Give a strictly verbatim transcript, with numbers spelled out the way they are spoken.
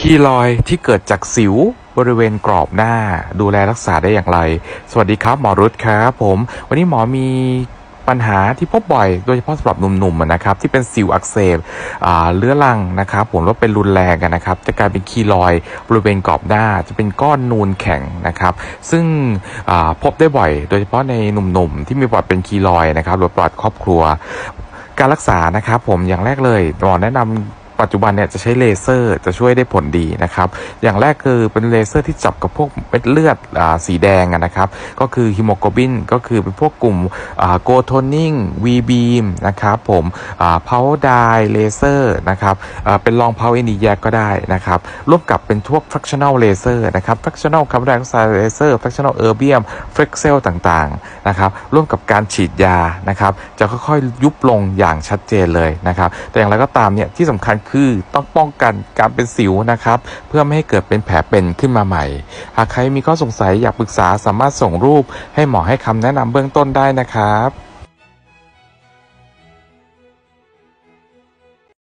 คีลอยด์ที่เกิดจากสิวบริเวณกรอบหน้าดูแลรักษาได้อย่างไรสวัสดีครับหมอรุตครับผมวันนี้หมอมีปัญหาที่พบบ่อยโดยเฉพาะสำหรับหนุ่มๆนะครับที่เป็นสิวอักเสบเรื้อรังนะครับผมว่าเป็นรุนแรงกันนะครับจะกลายเป็นคีลอยด์บริเวณกรอบหน้าจะเป็นก้อนนูนแข็งนะครับซึ่งพบได้บ่อยโดยเฉพาะในหนุ่มๆที่มีประวัติเป็นคีลอยด์นะครับหรือประวัติครอบครัวการรักษานะครับผมอย่างแรกเลยหมอแนะนำปัจจุบันเนี่ยจะใช้เลเซอร์จะช่วยได้ผลดีนะครับอย่างแรกคือเป็นเลเซอร์ที่จับกับพวกเม็ดเลือดสีแดงนะครับก็คือฮีโมโกลบินก็คือเป็นพวกกลุ่มโกโทนิ่งวีบีมนะครับผมพาวเวอร์ไดเลเซอร์นะครับเป็นลองพาวเวอร์นีแยกก็ได้นะครับร่วมกับเป็นพวก fractional laser นะครับ fractional carbon dioxide laser fractional erbium flexel ต่างๆนะครับร่วมกับการฉีดยานะครับจะค่อยๆยุบลงอย่างชัดเจนเลยนะครับแต่อย่างไรก็ตามเนี่ยที่สำคัญคือต้องป้องกันการเป็นสิวนะครับเพื่อไม่ให้เกิดเป็นแผลเป็นขึ้นมาใหม่หากใครมีข้อสงสัยอยากปรึกษาสามารถส่งรูปให้หมอให้คำแนะนำเบื้องต้นได้นะครับ